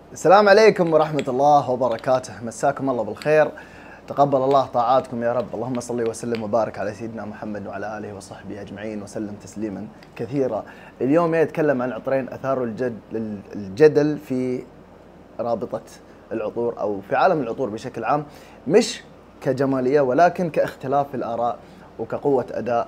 السلام عليكم ورحمة الله وبركاته، مساكم الله بالخير. تقبل الله طاعاتكم يا رب. اللهم صل وسلم وبارك على سيدنا محمد وعلى آله وصحبه أجمعين وسلم تسليما كثيرا. اليوم يتكلم عن عطرين أثاروا الجدل في رابطة العطور أو في عالم العطور بشكل عام، مش كجمالية ولكن كاختلاف الآراء وكقوة أداء،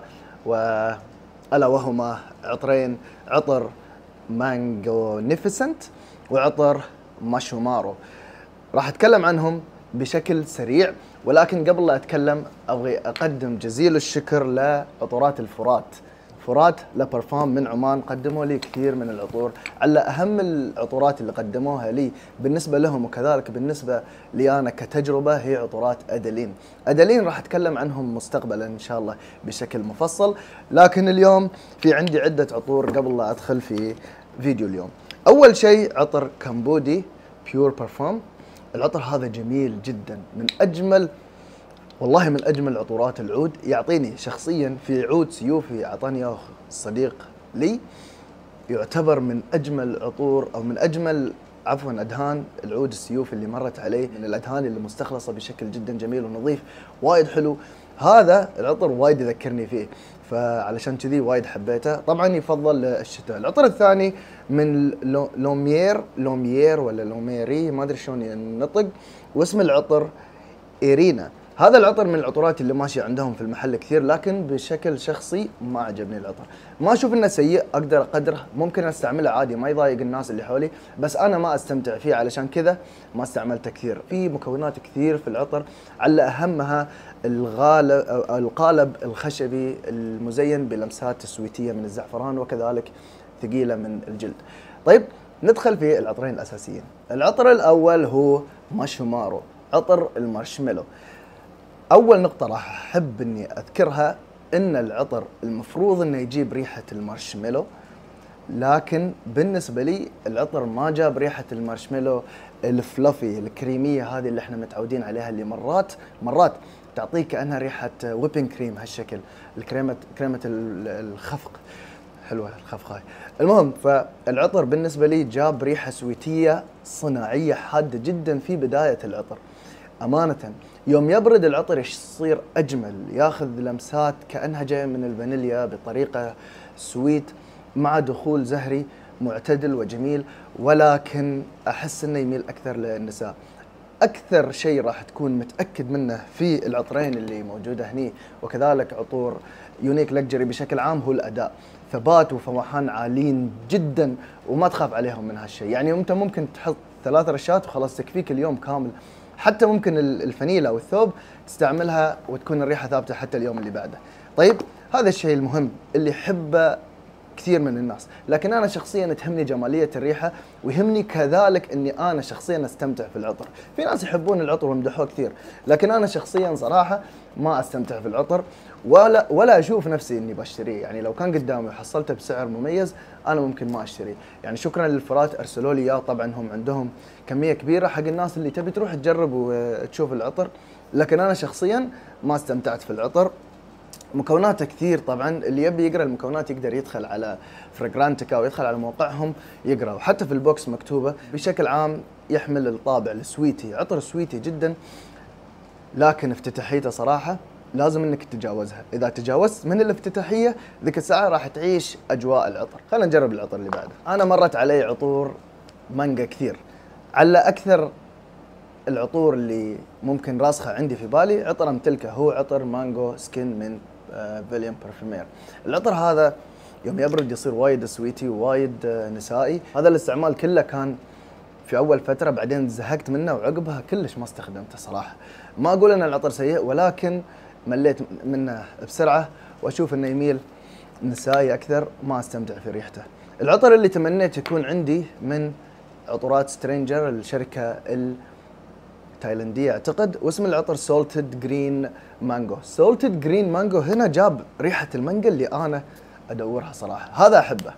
ألا وهما عطرين: عطر مانجو نيفيسنت وعطر ماشومارو. راح اتكلم عنهم بشكل سريع، ولكن قبل لا اتكلم ابغي اقدم جزيل الشكر لعطورات الفرات. فرات لبرفان من عمان قدموا لي كثير من العطور، على اهم العطورات اللي قدموها لي بالنسبه لهم وكذلك بالنسبه لي انا كتجربه هي عطورات ادلين. ادلين راح اتكلم عنهم مستقبلا ان شاء الله بشكل مفصل، لكن اليوم في عندي عده عطور قبل لا ادخل في فيديو اليوم. اول شيء عطر كامبودي بيور برفوم. العطر هذا جميل جدا، من اجمل والله من اجمل عطورات العود. يعطيني شخصيا في عود سيوفي اعطاني اياه صديق لي، يعتبر من اجمل عطور او من اجمل ادهان العود السيوفي اللي مرت عليه، من الادهان اللي مستخلصه بشكل جدا جميل ونظيف وايد حلو. هذا العطر وايد يذكرني فيه، فعلشان كذي وايد حبيته. طبعا يفضل للشتاء. العطر الثاني من لوميير ولا لوميري، ما ادري شلون ينطق، واسم العطر إيرينا. هذا العطر من العطورات اللي ماشية عندهم في المحل كثير، لكن بشكل شخصي ما عجبني العطر. ما اشوف انه سيء، اقدر اقدره، ممكن استعمله عادي ما يضايق الناس اللي حولي، بس انا ما استمتع فيه، علشان كذا ما استعملته كثير. في مكونات كثير في العطر، على اهمها القالب الخشبي المزين بلمسات سويتية من الزعفران، وكذلك ثقيلة من الجلد. طيب ندخل في العطرين الاساسيين. العطر الاول هو ماشومارو، عطر المارشميلو. اول نقطة راح احب اني اذكرها ان العطر المفروض انه يجيب ريحة المارشميلو، لكن بالنسبة لي العطر ما جاب ريحة المارشميلو الفلافي الكريمية هذه اللي احنا متعودين عليها، اللي مرات تعطيك كأنها ريحة ويبنج كريم هالشكل، كريمة الخفق. حلوة الخفق هاي. المهم، فالعطر بالنسبة لي جاب ريحة سويتية صناعية حادة جدا في بداية العطر. أمانة يوم يبرد العطر يصير أجمل، ياخذ لمسات كأنها جاية من الفانيليا بطريقة سويت، مع دخول زهري معتدل وجميل، ولكن أحس إنه يميل أكثر للنساء. أكثر شيء راح تكون متأكد منه في العطرين اللي موجودة هني، وكذلك عطور يونيك لكجري بشكل عام، هو الأداء. ثبات وفواحان عاليين جدا وما تخاف عليهم من هالشيء. يعني أنت ممكن تحط 3 رشات وخلاص تكفيك اليوم كامل. حتى ممكن الفانيلا والثوب تستعملها وتكون الريحة ثابتة حتى اليوم اللي بعده. طيب هذا الشيء المهم اللي يحبه كثير من الناس، لكن أنا شخصيا تهمني جمالية الريحة، ويهمني كذلك أني أنا شخصيا أستمتع في العطر. في ناس يحبون العطر ويمدحوه كثير، لكن أنا شخصيا صراحة ما أستمتع في العطر ولا أشوف نفسي أني بشتريه. يعني لو كان قدامي وحصلته بسعر مميز أنا ممكن ما أشتريه. يعني شكرا للفرات أرسلوا لي إياه، طبعا هم عندهم كمية كبيرة حق الناس اللي تبي تروح تجرب وتشوف العطر، لكن أنا شخصيا ما استمتعت في العطر. مكوناته كثير طبعا، اللي يبي يقرا المكونات يقدر يدخل على فريغرانتيكا او يدخل على موقعهم يقرا، وحتى في البوكس مكتوبه. بشكل عام يحمل الطابع السويتي، عطر سويتي جدا، لكن افتتاحيته صراحه لازم انك تتجاوزها. اذا تجاوزت من الافتتاحيه ذيك الساعه راح تعيش اجواء العطر. خلينا نجرب العطر اللي بعده. انا مرت علي عطور مانجا كثير. على اكثر العطور اللي ممكن راسخه عندي في بالي عطر امتلكه، هو عطر مانجو سكين من فيليام برفيومير. العطر هذا يوم يبرد يصير وايد سويتي ووايد نسائي. هذا الاستعمال كله كان في اول فتره، بعدين زهقت منه وعقبها كلش ما استخدمته صراحه. ما اقول ان العطر سيء، ولكن مليت منه بسرعه واشوف انه يميل نسائي اكثر، ما استمتع في ريحته. العطر اللي تمنيت يكون عندي من عطورات سترينجر، الشركه تايلندية اعتقد، واسم العطر سولتد جرين مانجو. سولتد جرين مانجو هنا جاب ريحة المانجا اللي انا ادورها صراحة. هذا احبه،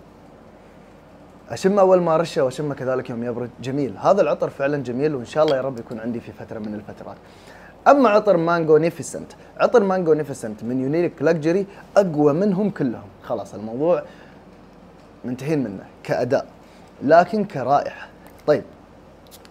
اشمه اول ما رشه واشمه كذلك يوم يبرد. جميل، هذا العطر فعلا جميل، وان شاء الله يا رب يكون عندي في فترة من الفترات. اما عطر مانجو نيفيسنت، عطر مانجو نيفيسنت من يونيك لكجري اقوى منهم كلهم. خلاص الموضوع منتهين منه كأداء، لكن كرائحة. طيب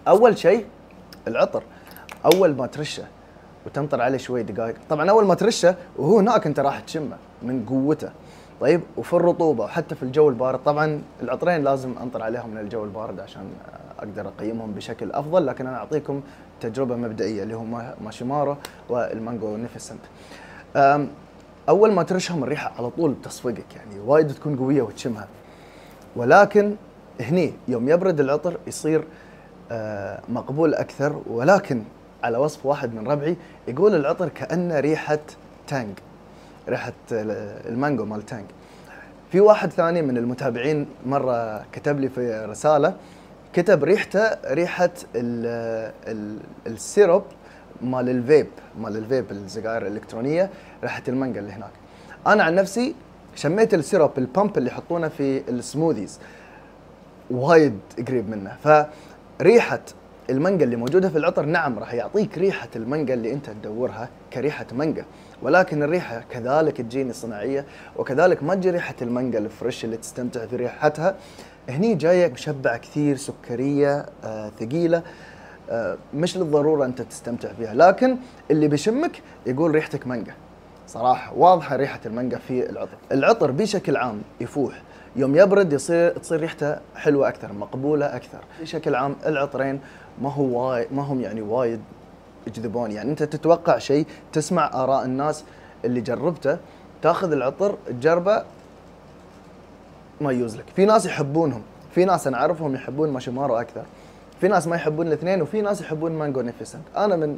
اول شيء العطر، اول ما ترشه وتنطر عليه شوي دقائق، طبعا اول ما ترشه وهو هناك انت راح تشمه من قوته. طيب وفي الرطوبه وحتى في الجو البارد، طبعا العطرين لازم انطر عليهم من الجو البارد عشان اقدر اقيمهم بشكل افضل، لكن انا اعطيكم تجربه مبدئيه اللي هو ماشيمارو والمانجو نيفيسنت. اول ما ترشهم الريحه على طول بتصفقك، يعني وايد تكون قويه وتشمها. ولكن هني يوم يبرد العطر يصير مقبول اكثر. ولكن على وصف واحد من ربعي يقول العطر كأنه ريحه تانج، ريحه المانجو مال تانج. في واحد ثاني من المتابعين مره كتب لي في رساله، كتب ريحته ريحه السيروب مال الفيب السجاير الالكترونيه، ريحه المانجا اللي هناك. انا عن نفسي شميت السيروب البامب اللي يحطونه في السموذيز، وايد قريب منه. فريحه المانجا اللي موجوده في العطر نعم راح يعطيك ريحه المانجا اللي انت تدورها كريحه مانجا، ولكن الريحه كذلك تجيني صناعيه، وكذلك ما تجي ريحه المانجا الفريش اللي تستمتع في ريحتها. هني جايه مشبعه كثير، سكريه ثقيله، مش للضروره انت تستمتع فيها، لكن اللي بيشمك يقول ريحتك مانجا. صراحه واضحه ريحه المانجا في العطر. العطر بشكل عام يفوح، يوم يبرد تصير ريحته حلوه اكثر، مقبوله اكثر. بشكل عام العطرين ما هم يعني وايد يجذبون، يعني انت تتوقع شيء، تسمع اراء الناس اللي جربته، تاخذ العطر تجربه ما يوزلك. في ناس يحبونهم، في ناس انا اعرفهم يحبون ماشيمارو اكثر، في ناس ما يحبون الاثنين، وفي ناس يحبون مانجو نيفيسنت. انا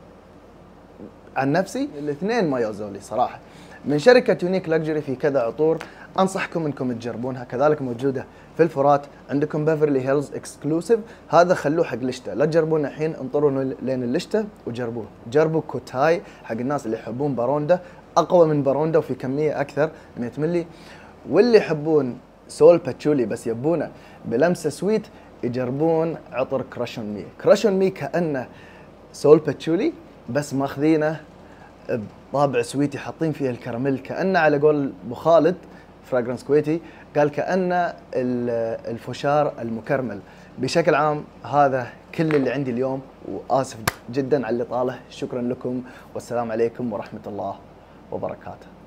عن نفسي الاثنين ما يوزوا لي صراحه. من شركه يونيك لاكجري في كذا عطور انصحكم انكم تجربونها، كذلك موجوده في الفرات، عندكم بيفرلي هيلز اكسكلوسيف، هذا خلوه حق الشتاء، لا تجربونه الحين، انطروا لين الشتاء وجربوه. جربوا كوتاي حق الناس اللي يحبون باروندا، اقوى من باروندا وفي كميه اكثر 100 ملي. واللي يحبون سول باتشولي بس يبونه بلمسه سويت، يجربون عطر كراشون مي. كراشون مي كانه سول باتشولي بس ماخذينه بطابع سويتي، حاطين فيه الكراميل، كانه على قول ابو خالد فراغرنس كويتي قال كانه الفشار المكرمل. بشكل عام هذا كل اللي عندي اليوم، واسف جدا على اللي طاله. شكرا لكم والسلام عليكم ورحمه الله وبركاته.